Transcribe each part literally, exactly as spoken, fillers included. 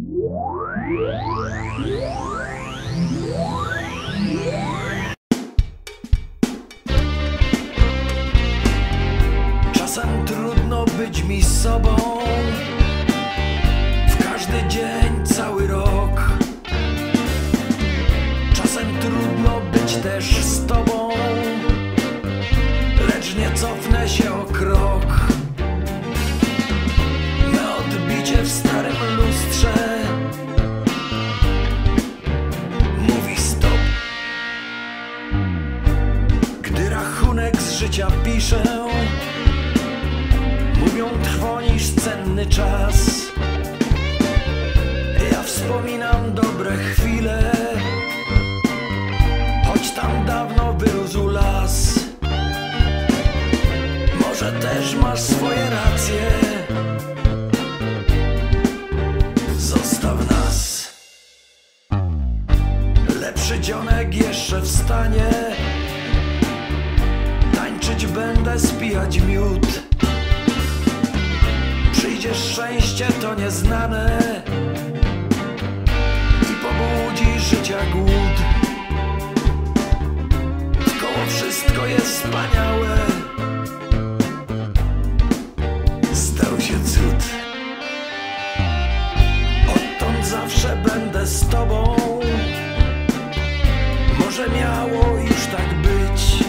Czasem trudno być mi sobą, w każdy dzień, cały rok. Czasem trudno być też z tobą, lecz nie cofnę się o krok. Na odbicie w starym lustrze mówi stop. Gdy rachunek z życia piszę, mówią, trwonisz cenny czas. Ja wspominam dobre chwile, choć tam dawno wyrósł las. Może też masz swoje racje, zostaw nas. Lepszy dzionek jeszcze wstanie, tańczyć będę, spijać miód. Przyjdzie szczęście to nieznane i pobudzi życia głód. Wkoło wszystko jest wspaniałe, stał się cud. Odtąd zawsze będę z tobą, może miało już tak być.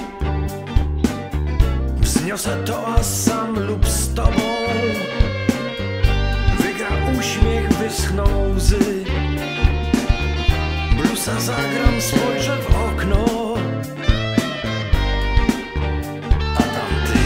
Wzniosę toast sam lub z tobą, uśmiech, wyschną łzy. Bluesa zagram, spojrzę w okno, a tam ty.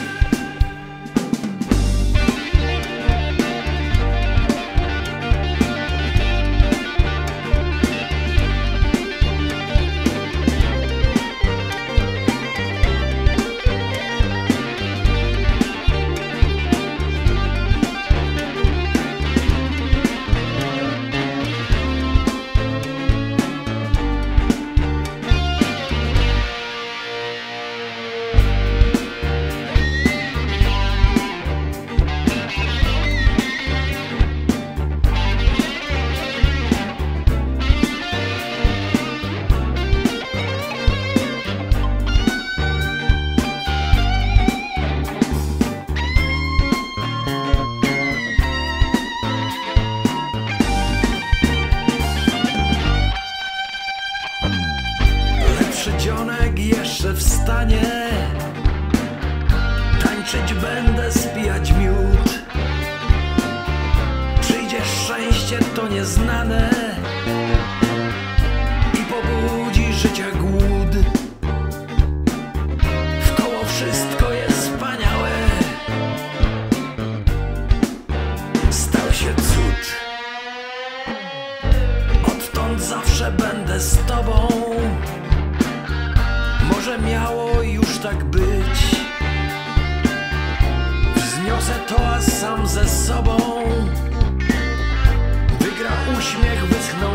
Dzionek jeszcze wstanie, tańczyć będę, spijać miód. Przyjdzie szczęście to nieznane i pobudzi życia głód. Wkoło wszystko jest wspaniałe, stał się cud. Odtąd zawsze będę z tobą, może miało już tak być. Wzniosę toast sam ze sobą, wygra uśmiech, wyschną